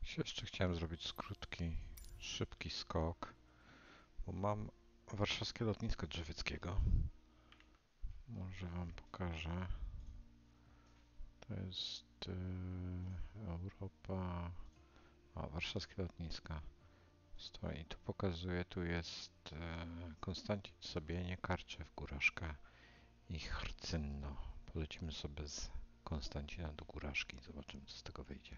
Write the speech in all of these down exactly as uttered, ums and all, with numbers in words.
Jeszcze chciałem zrobić krótki, szybki skok, bo mam warszawskie lotnisko drzewieckiego. Może wam pokażę. To jest yy, Europa. A, warszawskie lotniska. Stoi. Tu pokazuje, tu jest yy, Konstancin, Sobienie, Karczew, Góraszka i Hrcynno. Polecimy sobie z Konstancina do Góraszki i zobaczymy, co z tego wyjdzie.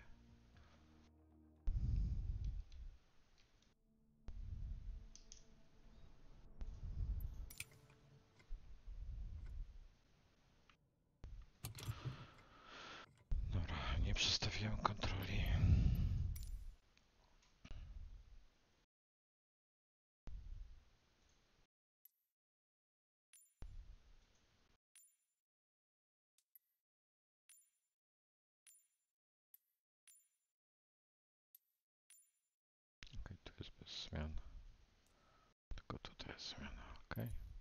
Dobra, nie przestawiłem kontroli. Ok, tu jest bez zmian. Tylko tutaj jest zmiana, ok.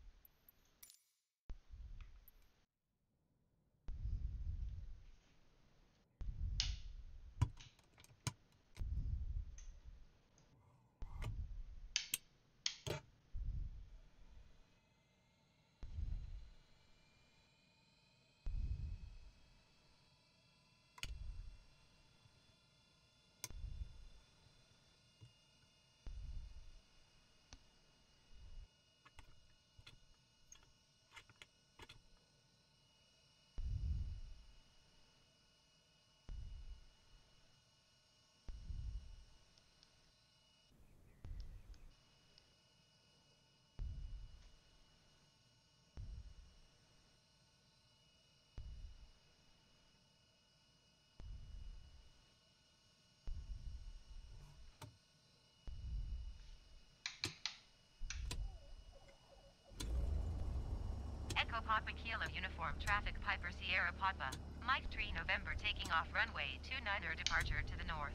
Echo Papa Kilo Uniform Traffic Piper Sierra Papa. Mike three November taking off runway two niner departure to the north.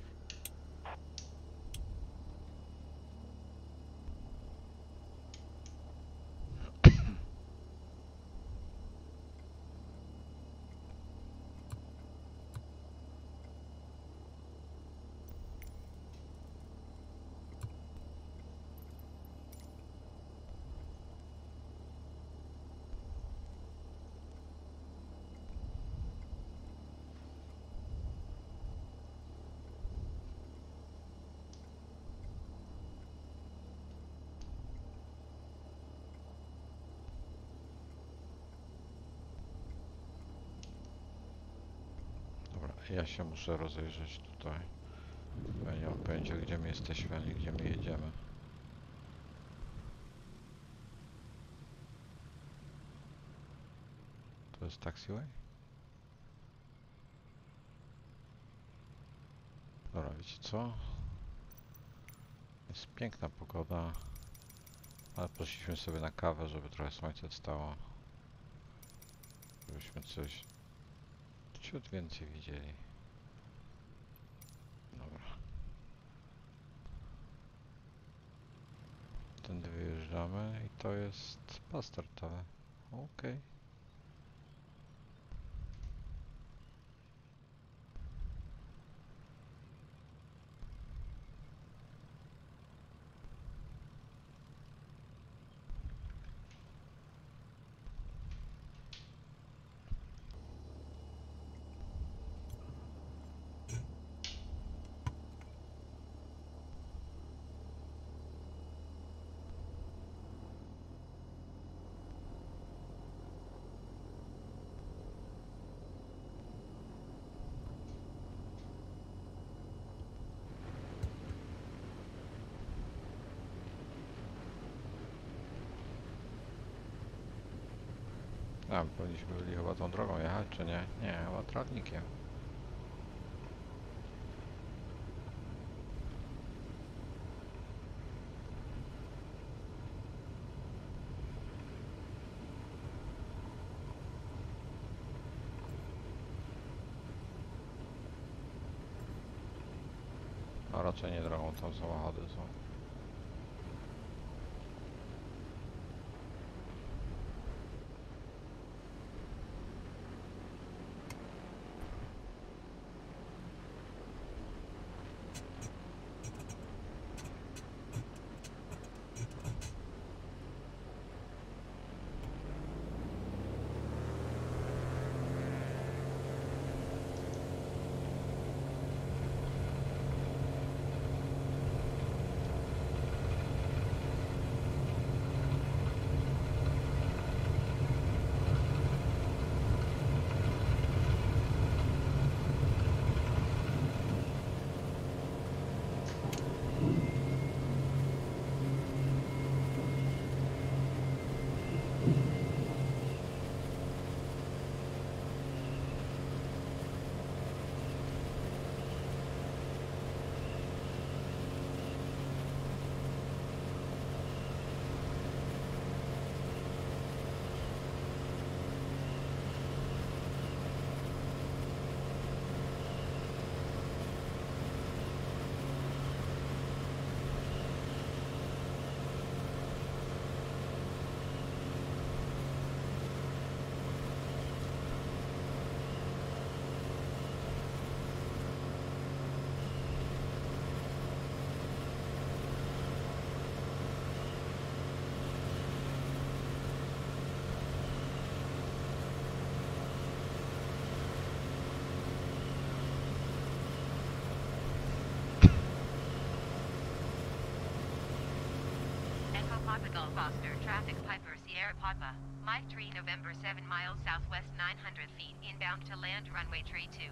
Dobra, ja się muszę rozejrzeć tutaj. Bo ja nie mam pojęcia, gdzie my jesteśmy ani gdzie my jedziemy. To jest taxiway? Dobra, wiecie co? Jest piękna pogoda, ale poszliśmy sobie na kawę, żeby trochę słońce wstało. Żebyśmy coś ciut więcej widzieli. Dobra. Tędy wyjeżdżamy i to jest pas startowy. Okej. Okay. A, powinniśmy byli chyba tą drogą jechać, czy nie? Nie, chyba trawnikiem. A raczej nie drogą, tam samochody są. Papa Golf Oscar, traffic Piper Sierra Papa, Mike Tree November seven miles southwest nine hundred feet inbound to land runway tree two.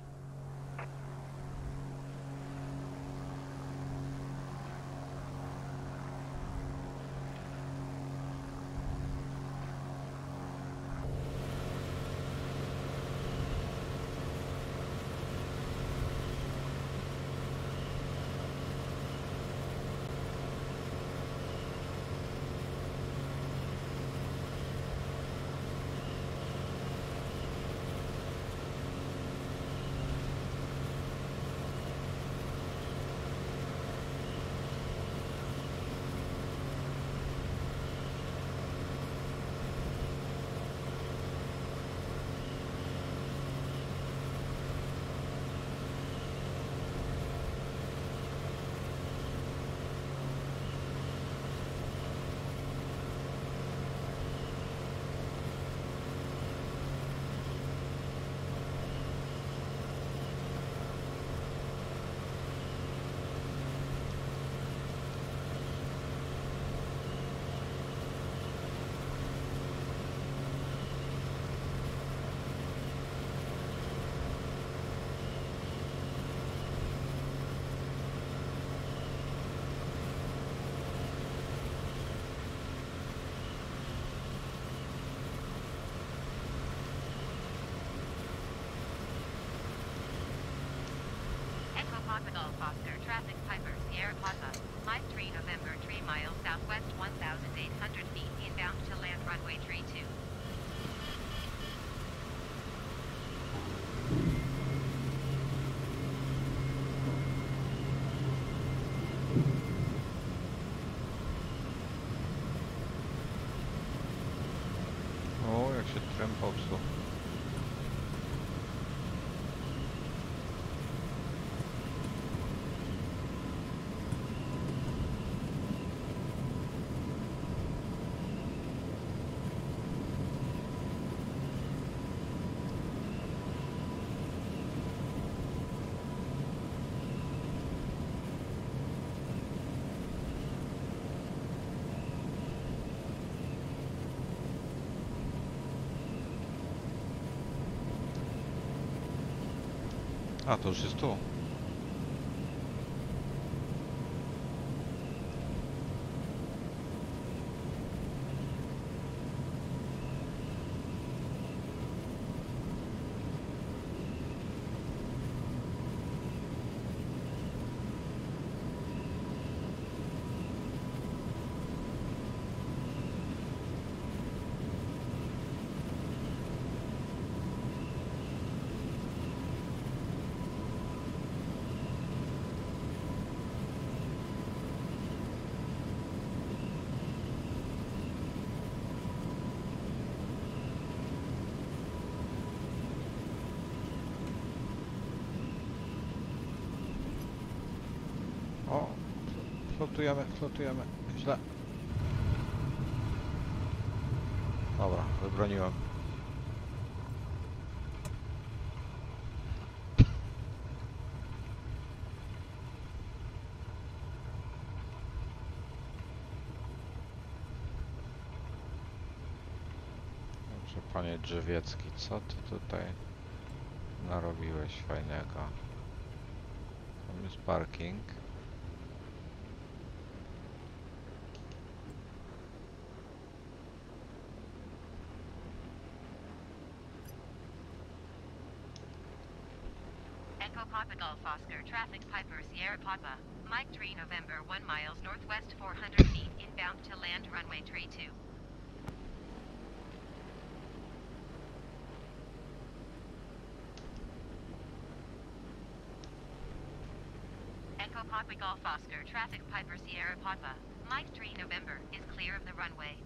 Papa Golf Oscar, traffic Piper Sierra Papa, Mike Tree November three miles southwest one thousand eight hundred feet inbound to land runway tree two. O, jak się trem popsuł. A, to już jest tu. O, flotujemy, flotujemy. Źle. Dobra, wybroniłem. Dobrze, panie Drzewiecki, co ty tutaj narobiłeś fajnego? Tam jest parking. Echo Papa Golf Oscar, traffic Piper Sierra Papa, Mike Tree November one miles northwest four hundred feet inbound to land runway tree two. Echo Papa Golf Oscar, traffic Piper Sierra Papa, Mike Tree November is clear of the runway.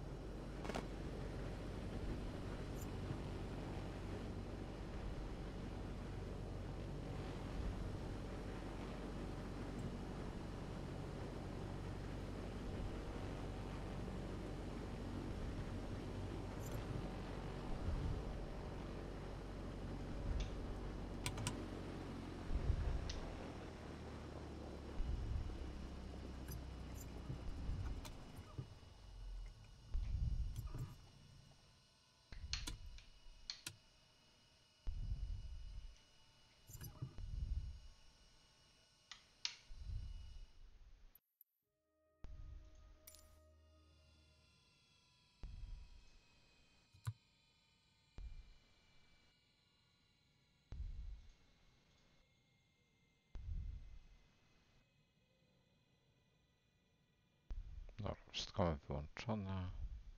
Wszystko mamy wyłączone.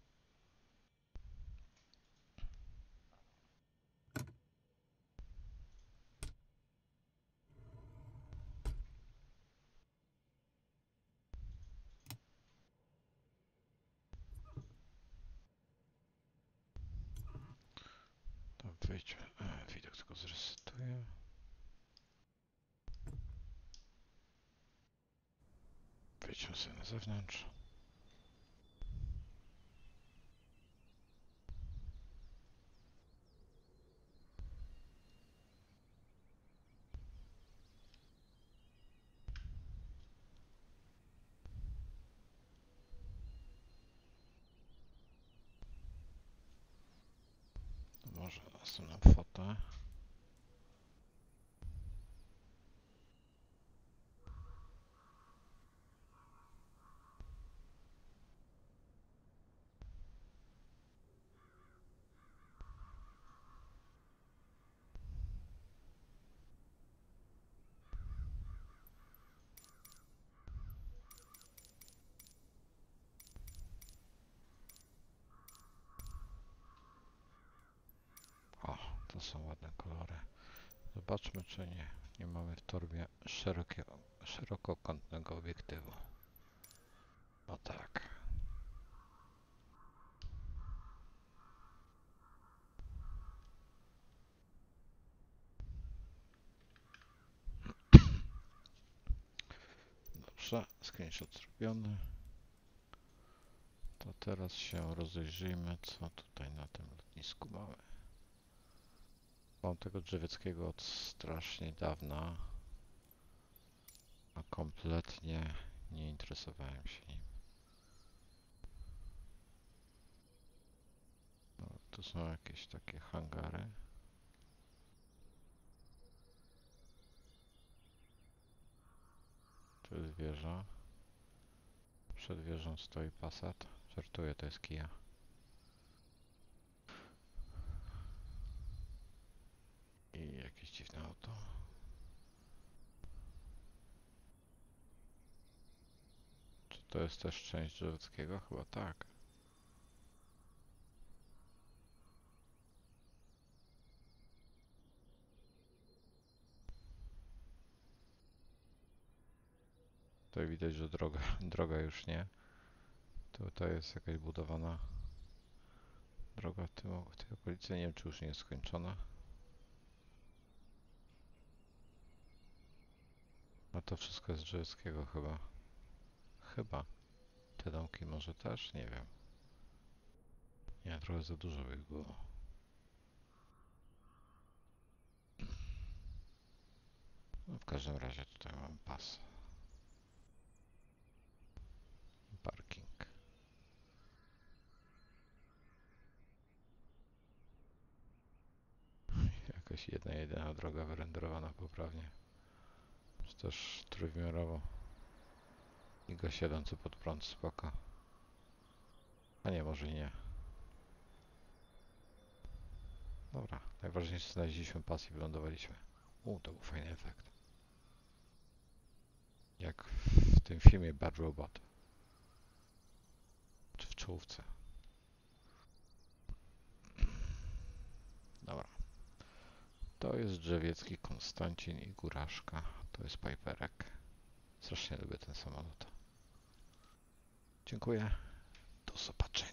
Tam wyjdźmy. E, widok tylko zresetuję. Wyjdźmy sobie na zewnątrz. To może następną fotę. O, to są ładne kolory. Zobaczmy, czy nie, nie mamy w torbie szerokiego, szerokokątnego obiektywu. O tak. Dobrze, screenshot zrobiony. To teraz się rozejrzyjmy, co tutaj na tym lotnisku mamy. Mam tego Drzewieckiego od strasznie dawna, a kompletnie nie interesowałem się nim. No, tu są jakieś takie hangary. Tu jest wieża. Przed wieżą stoi Passat. Żartuję, to jest Kia. I jakieś dziwne auto. Czy to jest też część Drzewieckiego? Chyba tak. Tutaj widać, że droga, droga już nie. Tutaj jest jakaś budowana droga w, tym, w tej okolicy. Nie wiem, czy już nie jest skończona. A to wszystko jest Drzewieckiego chyba. Chyba. Te domki może też? Nie wiem. Nie, trochę za dużo by ich było. No, w każdym razie tutaj mam pas. Parking. Jakaś jedna, jedyna droga wyrenderowana poprawnie. Czy też trójwymiarowo. I go siedzący pod prąd, spoko. A nie, może i nie. Dobra, najważniejsze, znaleźliśmy pas i wylądowaliśmy. U, to był fajny efekt. Jak w tym filmie Bad Robot. Czy w czołówce. Dobra. To jest Drzewiecki, Konstancin i Góraszka. To jest Piperek. Strasznie lubię ten samolot. Dziękuję. Do zobaczenia.